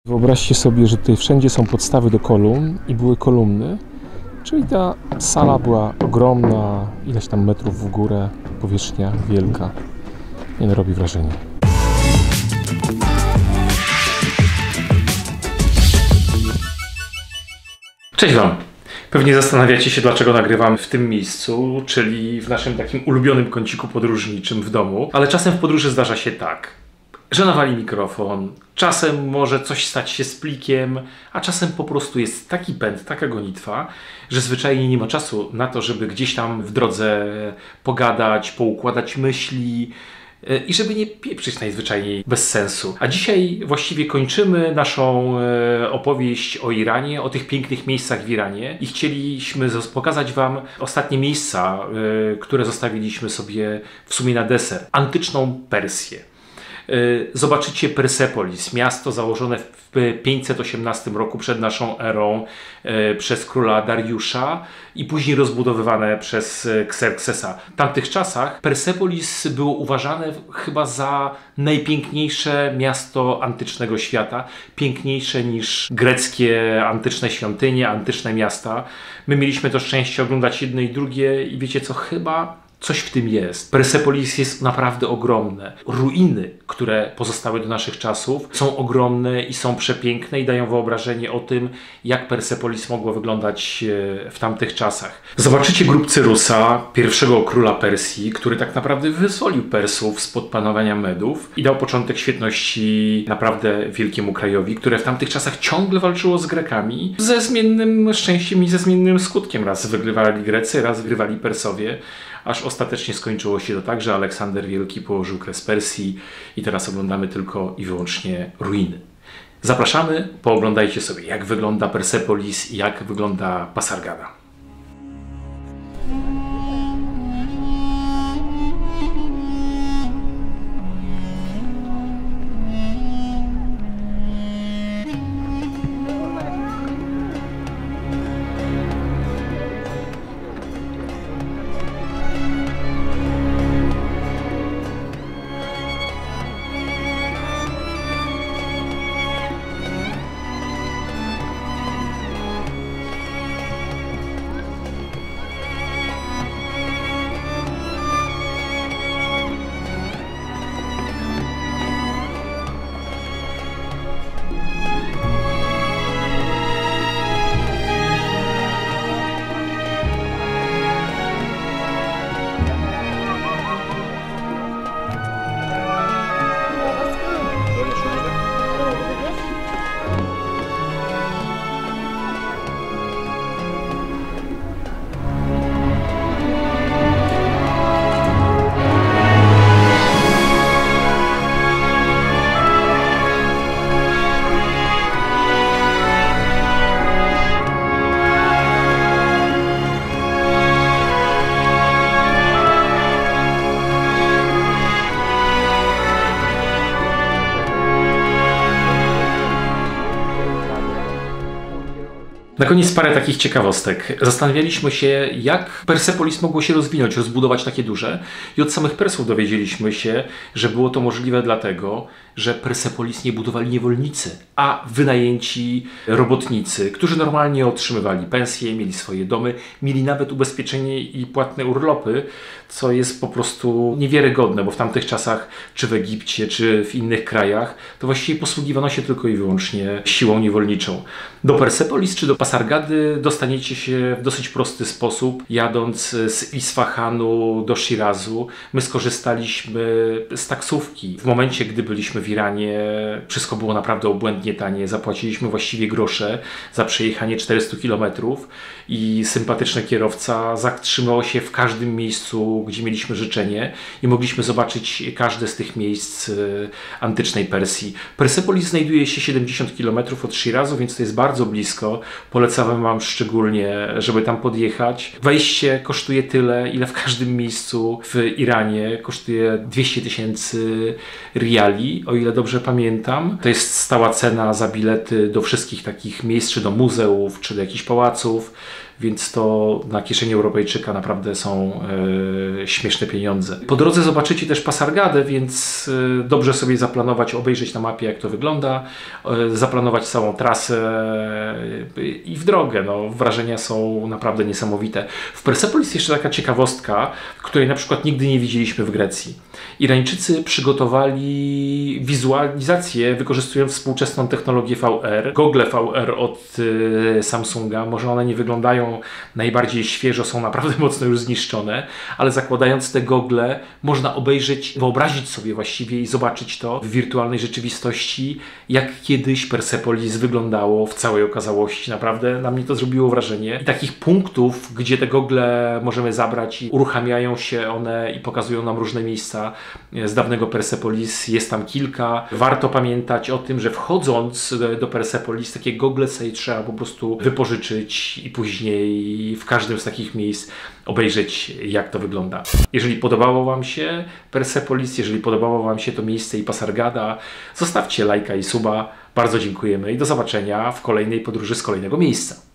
Wyobraźcie sobie, że tutaj wszędzie są podstawy do kolumn i były kolumny, czyli ta sala była ogromna, ileś tam metrów w górę, powierzchnia wielka. Nie no, robi wrażenie. Cześć Wam! Pewnie zastanawiacie się, dlaczego nagrywam w tym miejscu, czyli w naszym takim ulubionym kąciku podróżniczym w domu. Ale czasem w podróży zdarza się tak, że nawali mikrofon, czasem może coś stać się z plikiem, a czasem po prostu jest taki pęd, taka gonitwa, że zwyczajnie nie ma czasu na to, żeby gdzieś tam w drodze pogadać, poukładać myśli i żeby nie pieprzyć najzwyczajniej bez sensu. A dzisiaj właściwie kończymy naszą opowieść o Iranie, o tych pięknych miejscach w Iranie i chcieliśmy pokazać Wam ostatnie miejsca, które zostawiliśmy sobie w sumie na deser. Antyczną Persję. Zobaczycie Persepolis, miasto założone w 518 roku przed naszą erą przez króla Dariusza i później rozbudowywane przez Xerxesa. W tamtych czasach Persepolis było uważane chyba za najpiękniejsze miasto antycznego świata, piękniejsze niż greckie antyczne świątynie, antyczne miasta. My mieliśmy to szczęście oglądać jedno i drugie i wiecie co, chyba coś w tym jest. Persepolis jest naprawdę ogromne. Ruiny, które pozostały do naszych czasów, są ogromne i są przepiękne i dają wyobrażenie o tym, jak Persepolis mogło wyglądać w tamtych czasach. Zobaczycie grób Cyrusa, pierwszego króla Persji, który tak naprawdę wyzwolił Persów spod panowania Medów i dał początek świetności naprawdę wielkiemu krajowi, które w tamtych czasach ciągle walczyło z Grekami ze zmiennym szczęściem i ze zmiennym skutkiem. Raz wygrywali Grecy, raz wygrywali Persowie. Aż ostatecznie skończyło się to tak, że Aleksander Wielki położył kres Persji i teraz oglądamy tylko i wyłącznie ruiny. Zapraszamy, pooglądajcie sobie, jak wygląda Persepolis i jak wygląda Pasargada. Na koniec parę takich ciekawostek. Zastanawialiśmy się, jak Persepolis mogło się rozwinąć, rozbudować takie duże i od samych Persów dowiedzieliśmy się, że było to możliwe dlatego, że Persepolis nie budowali niewolnicy, a wynajęci robotnicy, którzy normalnie otrzymywali pensje, mieli swoje domy, mieli nawet ubezpieczenie i płatne urlopy, co jest po prostu niewiarygodne, bo w tamtych czasach, czy w Egipcie, czy w innych krajach, to właściwie posługiwano się tylko i wyłącznie siłą niewolniczą. Do Persepolis czy do Pasargady dostaniecie się w dosyć prosty sposób, jadąc z Isfahanu do Shirazu. My skorzystaliśmy z taksówki. W momencie, gdy byliśmy w Iranie, wszystko było naprawdę obłędnie tanie. Zapłaciliśmy właściwie grosze za przejechanie 400 km i sympatyczny kierowca zatrzymał się w każdym miejscu, gdzie mieliśmy życzenie i mogliśmy zobaczyć każde z tych miejsc antycznej Persji. Persepolis znajduje się 70 km od Shirazu, więc to jest bardzo blisko. Polecam Wam szczególnie, żeby tam podjechać. Wejście kosztuje tyle, ile w każdym miejscu w Iranie. Kosztuje 200 000 riali, o ile dobrze pamiętam. To jest stała cena za bilety do wszystkich takich miejsc, czy do muzeów, czy do jakichś pałaców. więc to na kieszeni Europejczyka naprawdę są śmieszne pieniądze. Po drodze zobaczycie też Pasargadę, więc dobrze sobie zaplanować, obejrzeć na mapie, jak to wygląda, zaplanować całą trasę i w drogę. No, wrażenia są naprawdę niesamowite. W Persepolis jeszcze taka ciekawostka, której na przykład nigdy nie widzieliśmy w Grecji. Irańczycy przygotowali wizualizację, wykorzystując współczesną technologię VR. Gogle VR od Samsunga. Może one nie wyglądają najbardziej świeżo, są naprawdę mocno już zniszczone, ale zakładając te gogle można obejrzeć, wyobrazić sobie właściwie i zobaczyć to w wirtualnej rzeczywistości, jak kiedyś Persepolis wyglądało w całej okazałości. Naprawdę na mnie to zrobiło wrażenie. I takich punktów, gdzie te gogle możemy zabrać i uruchamiają się one i pokazują nam różne miejsca z dawnego Persepolis, jest tam kilka. Warto pamiętać o tym, że wchodząc do Persepolis takie gogle sobie trzeba po prostu wypożyczyć i później w każdym z takich miejsc obejrzeć, jak to wygląda. Jeżeli podobało Wam się Persepolis, jeżeli podobało Wam się to miejsce i Pasargada, zostawcie lajka i suba. Bardzo dziękujemy i do zobaczenia w kolejnej podróży z kolejnego miejsca.